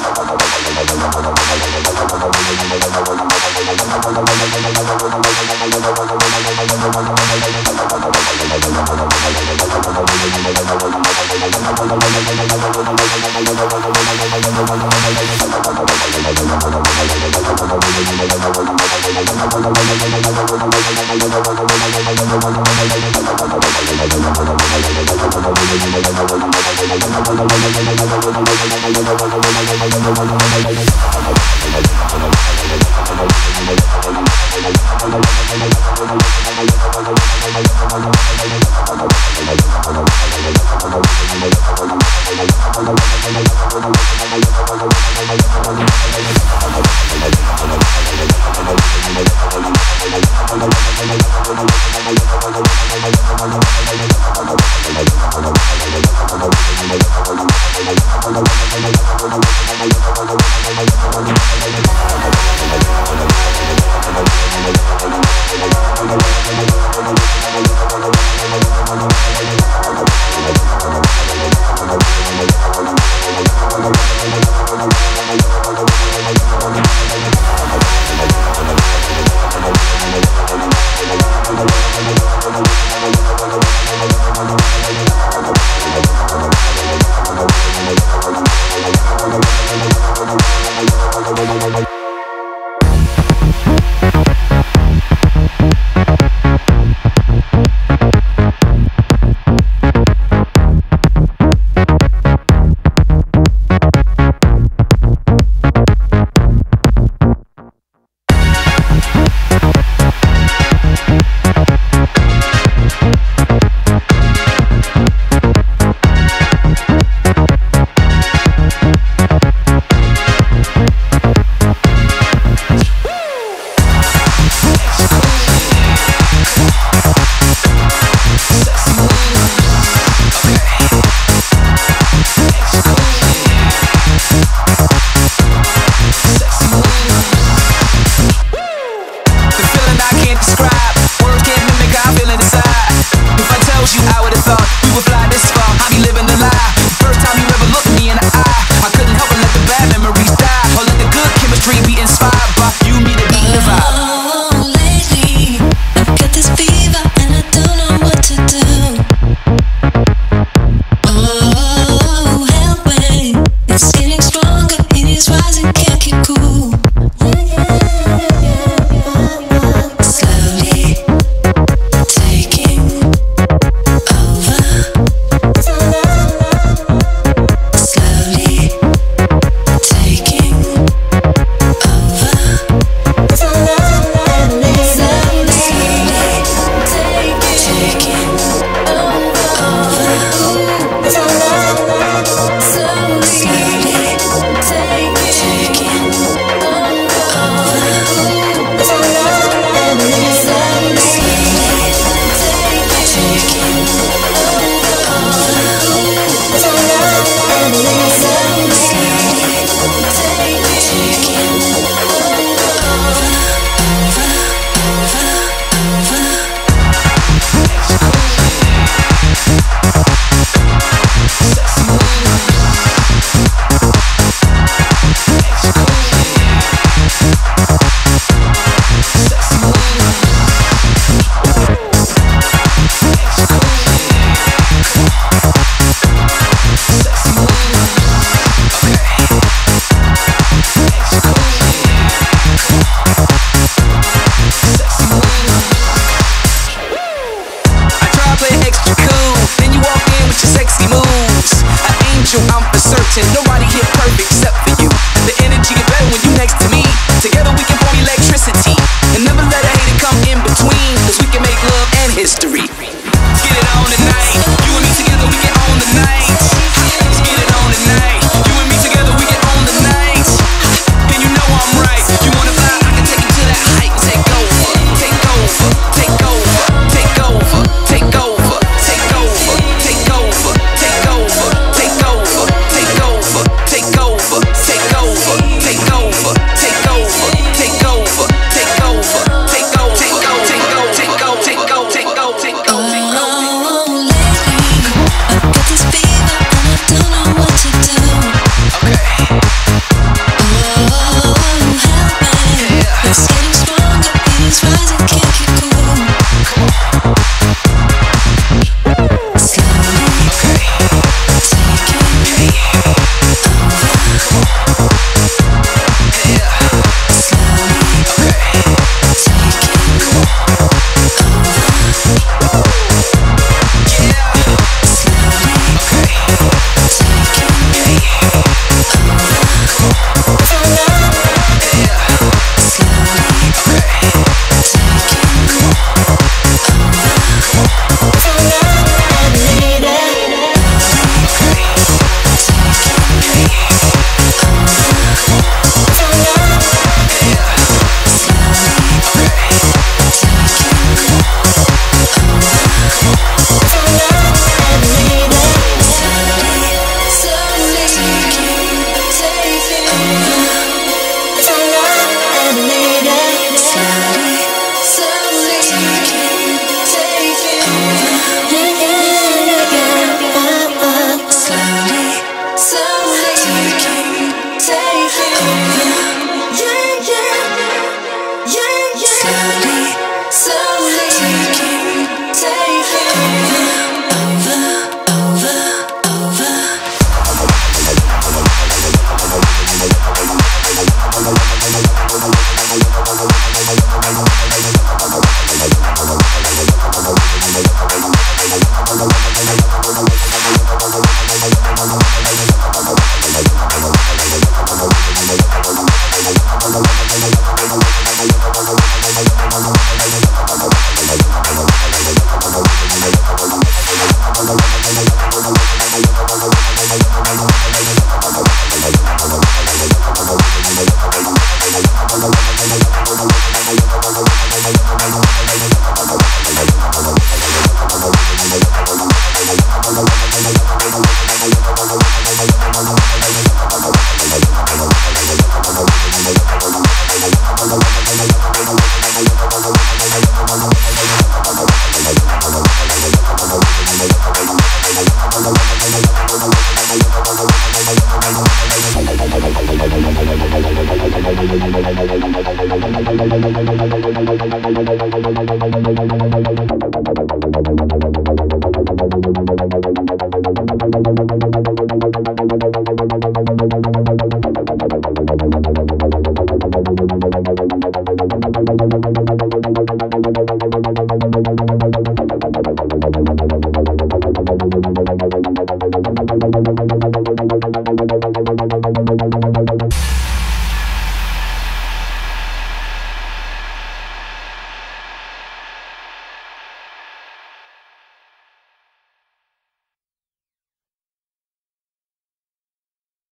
Nobody here perfect except for you. The energy get better when you next to me. Together we can form electricity, and never let a hater come in between, cause we can make love and history. Let's get it on tonight. You and me together we can own the night. Let's get it on tonight. You and me together we can own the night. And you know I'm right. You wanna fly, I can take you to that height. Take over, take over, take over, take over, take over, take over, take over, take over, take over, take over, take over, take